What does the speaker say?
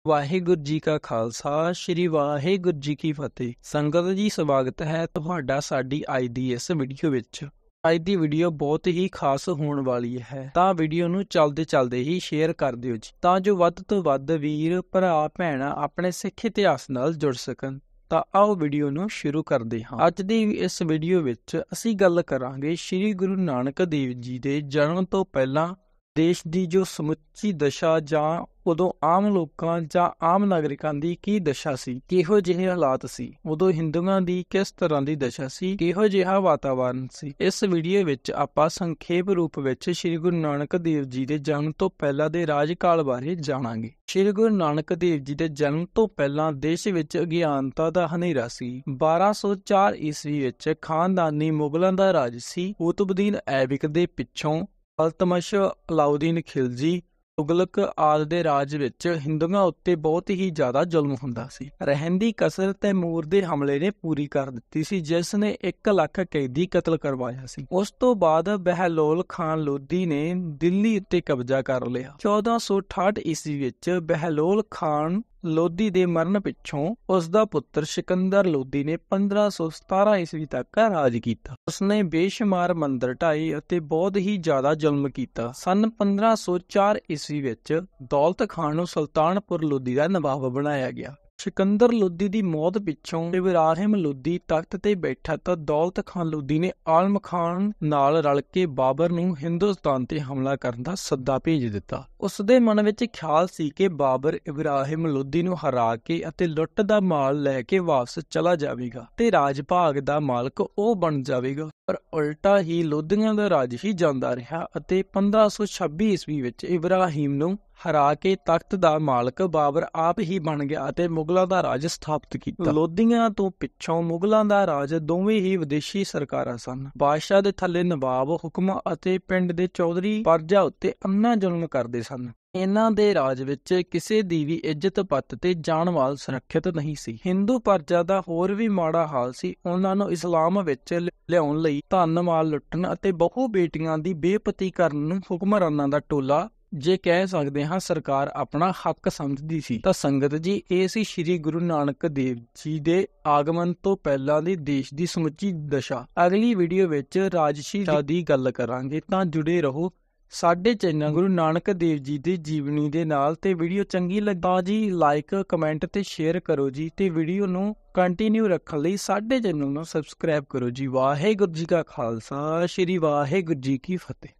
ਵਾਹਿਗੁਰੂ ਜੀ ਕਾ ਖਾਲਸਾ ਸ਼੍ਰੀ ਵਾਹਿਗੁਰੂ ਜੀ ਕੀ ਫਤਿਹ। ਸੰਗਤ ਜੀ, ਸਵਾਗਤ ਹੈ ਤੁਹਾਡਾ ਸਾਡੀ ਅੱਜ ਦੀ ਇਸ ਵੀਡੀਓ ਵਿੱਚ। ਅੱਜ ਦੀ ਵੀਡੀਓ ਬਹੁਤ ਹੀ ਖਾਸ ਹੋਣ ਵਾਲੀ ਹੈ, ਤਾਂ ਵੀਡੀਓ ਨੂੰ ਚੱਲਦੇ ਹੀ ਸ਼ੇਅਰ ਕਰ ਦਿਓ ਜੀ, ਤਾਂ ਜੋ ਵੱਧ ਤੋਂ ਵੱਧ ਵੀਰ ਭਰਾ ਭੈਣਾਂ ਆਪਣੇ ਸਿੱਖ ਇਤਿਹਾਸ ਨਾਲ ਜੁੜ ਸਕਣ। ਤਾਂ ਆਓ ਵੀਡੀਓ ਨੂੰ ਸ਼ੁਰੂ ਕਰਦੇ ਹਾਂ। ਅੱਜ ਦੀ ਇਸ ਵੀਡੀਓ ਵਿੱਚ ਅਸੀਂ ਗੱਲ ਕਰਾਂਗੇ ਸ਼੍ਰੀ ਗੁਰੂ ਨਾਨਕ ਦੇਵ ਜੀ ਦੇ ਜਨਮ ਤੋਂ ਪਹਿਲਾਂ ਦੇਸ਼ ਦੀ ਜੋ ਸਮੁੱਚੀ ਦਸ਼ਾ, ਜਾਂ ਉਦੋਂ ਆਮ ਲੋਕਾਂ ਜਾਂ ਆਮ ਨਾਗਰਿਕਾਂ ਦੀ ਕੀ ਦਸ਼ਾ ਸੀ, ਕਿਹੋ ਜਿਹੇ ਹਾਲਾਤ ਸੀ, ਉਦੋਂ ਹਿੰਦੂਆਂ ਦੀ ਕਿਸ ਤਰ੍ਹਾਂ ਦੀ ਦਸ਼ਾ ਸੀ, ਕਿਹੋ ਜਿਹਾ ਵਾਤਾਵਰਨ ਸੀ। ਇਸ ਵੀਡੀਓ ਵਿੱਚ ਆਪਾਂ ਸੰਖੇਪ ਰੂਪ ਵਿੱਚ ਸ਼੍ਰੀ ਗੁਰੂ ਨਾਨਕ ਦੇਵ ਜੀ ਦੇ ਜਨਮ ਤੋਂ ਪਹਿਲਾਂ ਦੇ ਰਾਜਕਾਲ ਬਾਰੇ ਜਾਣਾਂਗੇ। ਸ਼੍ਰੀ ਗੁਰੂ ਨਾਨਕ ਦੇਵ ਜੀ ਦੇ ਜਨਮ ਤੋਂ ਪਹਿਲਾਂ ਦੇਸ਼ ਵਿੱਚ ਅਗਿਆਨਤਾ ਦਾ ਹਨੇਰਾ ਸੀ। 1204 ਈਸਵੀ ਵਿੱਚ ਖਾਨਦਾਨੀ ਮੁਗਲਾਂ ਦਾ ਰਾਜ ਸੀ। ਕੁਤੁਬਦੀਨ ਐਬਕ ਦੇ ਪਿੱਛੋਂ ਅਲਤਮਸ਼, ਅਲਾਉਦੀਨ ਖਿਲਜੀ, ਤੁਗਲਕ ਆਦਿ ਦੇ ਰਾਜ ਵਿੱਚ ਹਿੰਦੂਆਂ ਉੱਤੇ ਬਹੁਤ ਹੀ ਜ਼ਿਆਦਾ ਜ਼ੁਲਮ ਹੁੰਦਾ ਸੀ। ਰਹਿੰਦੀ ਕਸਰ ਤੈਮੂਰ ਦੇ ਹਮਲੇ ਨੇ ਪੂਰੀ ਕਰ ਦਿੱਤੀ ਸੀ, ਜਿਸ ਨੇ 1 ਲੱਖ ਕੈਦੀ ਕਤਲ ਕਰਵਾਇਆ ਸੀ। ਉਸ ਤੋਂ ਬਾਅਦ ਬਹਿਲੋਲ ਖਾਨ ਲੋਧੀ ਨੇ ਦਿੱਲੀ ਉੱਤੇ ਕਬਜ਼ਾ ਕਰ ਲਿਆ। 1468 ਈਸਵੀ ਵਿੱਚ ਬਹਿਲੋਲ ਖਾਨ ਲੋਧੀ ਦੇ ਮਰਨ ਪਿੱਛੋਂ ਉਸ ਦਾ ਪੁੱਤਰ ਸਿਕੰਦਰ ਲੋਧੀ ਨੇ 1517 ਈਸਵੀ ਤੱਕ ਰਾਜ ਕੀਤਾ। ਉਸਨੇ ਬੇਸ਼ੁਮਾਰ ਮੰਦਰ ਢਾਏ ਅਤੇ ਬਹੁਤ ਹੀ ਜ਼ਿਆਦਾ ਜ਼ੁਲਮ ਕੀਤਾ। ਸੰਨ 1504 ਈਸਵੀ ਵਿੱਚ ਦੌਲਤ ਖਾਨ ਨੂੰ ਸੁਲਤਾਨਪੁਰ ਲੋਧੀ ਦਾ ਨਵਾਬ ਬਣਾਇਆ ਗਿਆ। ਸਿਕੰਦਰ ਲੋਧੀ ਦੀ ਮੌਤ ਪਿੱਛੋਂ ਇਬਰਾਹਿਮ ਲੋਧੀ ਤਖਤ ਤੇ ਬੈਠਾ ਤਾਂ ਦੌਲਤ ਖਾਨ ਲੋਧੀ ਨੇ ਆਲਮ ਖਾਨ ਨਾਲ ਰਲ ਕੇ ਬਾਬਰ ਨੂੰ ਹਿੰਦੁਸਤਾਨ ਤੇ ਹਮਲਾ ਕਰਨ ਦਾ ਸੱਦਾ ਭੇਜ ਦਿੱਤਾ। ਉਸ ਦੇ ਮਨ ਵਿੱਚ ਖਿਆਲ ਸੀ ਕਿ ਬਾਬਰ ਇਬਰਾਹਿਮ ਲੋਧੀ ਨੂੰ ਹਰਾ ਕੇ ਅਤੇ ਲੁੱਟ ਦਾ ਮਾਲ ਲੈ ਕੇ ਵਾਪਸ ਚਲਾ ਜਾਵੇਗਾ ਤੇ ਰਾਜ ਭਾਗ ਦਾ ਮਾਲਕ ਉਹ ਬਣ ਜਾਵੇਗਾ, ਪਰ ਉਲਟਾ ਹੀ ਲੋਧੀਆਂ ਦਾ ਰਾਜ ਹੀ ਜਾਂਦਾ ਰਿਹਾ ਅਤੇ 1526 ਈਸਵੀ ਵਿੱਚ ਇਬਰਾਹਿਮ ਨੂੰ ਹਰਾ ਕੇ ਤਖਤ ਦਾ ਮਾਲਕ ਬਾਬਰ ਆਪ ਹੀ ਬਣ ਗਿਆ ਅਤੇ ਮੁਗਲਾਂ ਦਾ ਰਾਜ ਸਥਾਪਿਤ ਕੀਤਾ। ਲੋਧੀਆਂ ਤੋਂ ਪਿੱਛੋਂ ਮੁਗਲਾਂ ਦਾ ਰਾਜ ਦੋਵੇਂ ਹੀ ਵਿਦੇਸ਼ੀ ਸਰਕਾਰਾਂ ਸਨ। ਬਾਦਸ਼ਾਹ ਦੇ ਥੱਲੇ ਨਵਾਬ ਹੁਕਮ ਅਤੇ ਪਿੰਡ ਦੇ ਚੌਧਰੀ ਪਰਜਾ ਉੱਤੇ ਅੰਨਾ ਜ਼ੁਲਮ ਕਰਦੇ ਸਨ। ਇਹਨਾਂ ਦੇ ਰਾਜ ਵਿੱਚ ਕਿਸੇ ਦੀ ਵੀ ਇੱਜ਼ਤ ਪੱਤ ਤੇ ਜਾਨ ਮਾਲ ਸੁਰੱਖਿਅਤ ਨਹੀਂ ਸੀ। ਹਿੰਦੂ ਪਰਜਾ ਦਾ ਹੋਰ ਵੀ ਮਾੜਾ ਹਾਲ ਸੀ। ਉਹਨਾਂ ਨੂੰ ਇਸਲਾਮ ਵਿੱਚ ਲਿਆਉਣ ਲਈ ਧਨ ਮਾਲ ਲੁੱਟਣ ਅਤੇ ਬਹੁ ਬੇਟੀਆਂ ਦੀ ਬੇਪਤੀ ਕਰਨ ਨੂੰ ਹੁਕਮਰਾਨਾਂ ਦਾ ਟੋਲਾ, ਜੇ ਕਹਿ ਸਕਦੇ ਹਾਂ ਸਰਕਾਰ, ਆਪਣਾ ਹੱਕ ਸਮਝਦੀ ਸੀ। ਤਾਂ ਸੰਗਤ ਜੀ, ਇਹ ਸੀ ਸ਼੍ਰੀ ਗੁਰੂ ਨਾਨਕ ਦੇਵ ਜੀ ਦੇ ਆਗਮਨ ਤੋਂ ਪਹਿਲਾਂ ਦੀ ਦੇਸ਼ ਦੀ ਸਮੁੱਚੀ ਦਸ਼ਾ। ਅਗਲੀ ਵੀਡੀਓ ਵਿੱਚ ਰਾਜਸੀ ਦੀ ਗੱਲ ਕਰਾਂਗੇ, ਤਾਂ ਜੁੜੇ ਰਹੋ ਸਾਡੇ ਚੈਨਲ ਗੁਰੂ ਨਾਨਕ ਦੇਵ ਜੀ ਦੀ ਜੀਵਨੀ ਦੇ ਨਾਲ। ਤੇ ਵੀਡੀਓ ਚੰਗੀ ਲੱਗਾ ਜੀ ਲਾਈਕ, ਕਮੈਂਟ ਤੇ ਸ਼ੇਅਰ ਕਰੋ ਜੀ, ਤੇ ਵੀਡੀਓ ਨੂੰ ਕੰਟੀਨਿਊ ਰੱਖਣ ਲਈ ਸਾਡੇ ਚੈਨਲ ਨੂੰ ਸਬਸਕ੍ਰਾਈਬ ਕਰੋ ਜੀ। ਵਾਹਿਗੁਰੂ ਜੀ ਕਾ ਖਾਲਸਾ ਸ਼੍ਰੀ ਵਾਹਿਗੁਰੂ ਜੀ ਕੀ ਫਤਿਹ।